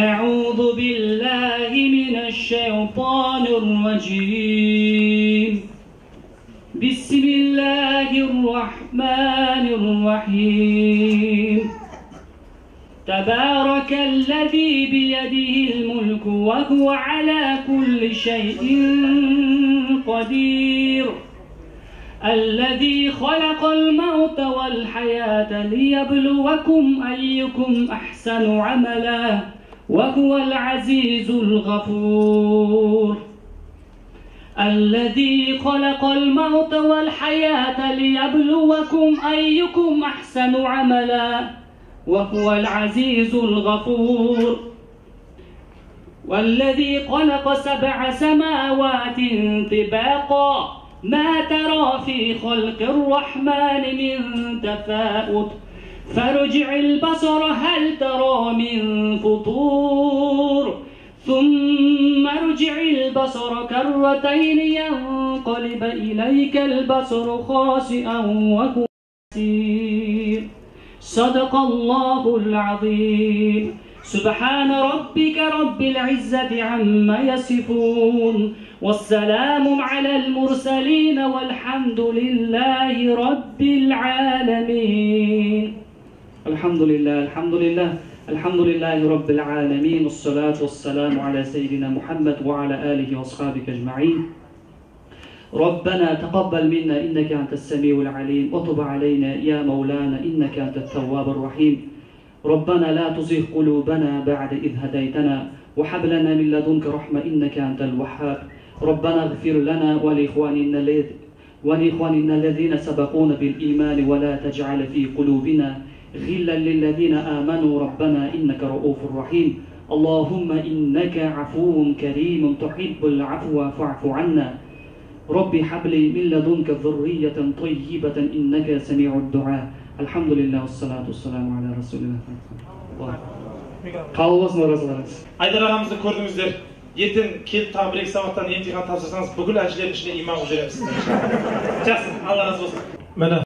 أعوذ بالله من الشيطان الرجيم. بسم الله الرحمن الرحيم. تبارك الذي بيده الملك وهو على كل شيء قدير. الذي خلق الموت والحياة ليبلوكم أيكم أحسن عملا وهو العزيز الغفور. الذي خلق الموت والحياة ليبلوكم أيكم أحسن عملا وهو العزيز الغفور. والذي خلق 7 سماوات طباقا ما ترى في خلق الرحمن من تفاؤت فارجع البصر هل ترى من فطور ثم ارجع البصر كرتين ينقلب إليك البصر خاسئا وهو حسير. صدق الله العظيم. سبحان ربك رب العزة عما يصفون والسلام على المرسلين والحمد لله رب العالمين. الحمد لله الحمد لله الحمد لله رب العالمين، والصلاة والسلام على سيدنا محمد وعلى آله وأصحابه أجمعين. ربنا تقبل منا إنك أنت السميع العليم، وتب علينا يا مولانا إنك أنت التواب الرحيم. ربنا لا تزغ قلوبنا بعد إذ هديتنا وهب لنا من لدنك رحمة إنك أنت الوهاب. ربنا اغفر لنا ولإخواننا الذين سبقونا بالإيمان ولا تجعل في قلوبنا غلا للذين آمنوا ربنا إنك رؤوف رحيم. اللهم إنك عفو كريم تحب العفو فاعف عنا. ربي هب لي من لدنك ذرية طيبة إنك سميع الدعاء. الحمد لله والصلاة والسلام على رسول الله. Kalmasın orasılarınız. Aydar ağamızı gördünüzler. Ертең келіп тағы 1-2 сағаттан емтихан тапсырсаңыз бүкіл әншілердің ішіне имам қылып жібереміз. Жақсы, Алла разы болсын.